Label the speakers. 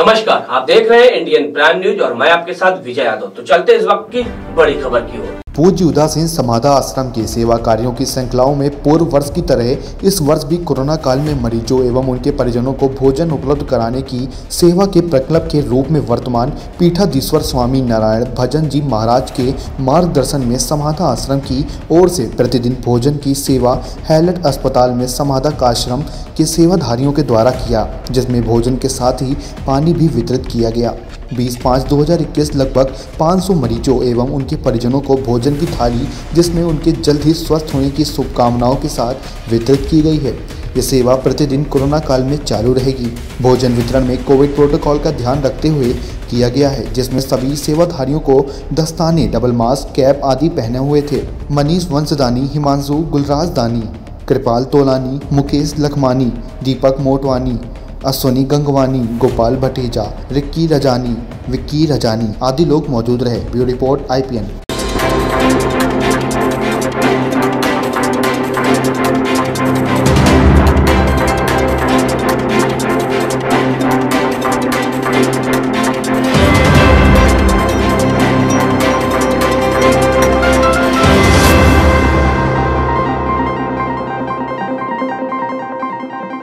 Speaker 1: नमस्कार, आप देख रहे हैं इंडियन प्राइम न्यूज और मैं आपके साथ विजय यादव। तो चलते इस वक्त की बड़ी खबर की ओर।
Speaker 2: पूज्य उदासीन समाधा आश्रम के सेवा कार्यों की श्रृंखलाओं में पूर्व वर्ष की तरह इस वर्ष भी कोरोना काल में मरीजों एवं उनके परिजनों को भोजन उपलब्ध कराने की सेवा के प्रकल्प के रूप में वर्तमान पीठाधीश्वर स्वामी नारायण भजन जी महाराज के मार्गदर्शन में समाधा आश्रम की ओर से प्रतिदिन भोजन की सेवा हैलट अस्पताल में समाधा आश्रम के सेवाधारियों के द्वारा किया, जिसमें भोजन के साथ ही पानी भी वितरित किया गया। 20/5/2021 लगभग 500 मरीजों एवं उनके परिजनों को भोजन की थाली, जिसमें उनके जल्द ही स्वस्थ होने की शुभकामनाओं के साथ वितरित की गई है। ये सेवा प्रतिदिन कोरोना काल में चालू रहेगी। भोजन वितरण में कोविड प्रोटोकॉल का ध्यान रखते हुए किया गया है, जिसमें सभी सेवाधारियों को दस्ताने, डबल मास्क, कैप आदि पहने हुए थे। मनीष वंशदानी, हिमांशु गुलराज दानी, कृपाल तोलानी, मुकेश लखमानी, दीपक मोटवानी, अश्वनी गंगवानी, गोपाल भटेजा, रिक्की रजानी, विक्की रजानी आदि लोग मौजूद रहे। Bureau report IPN।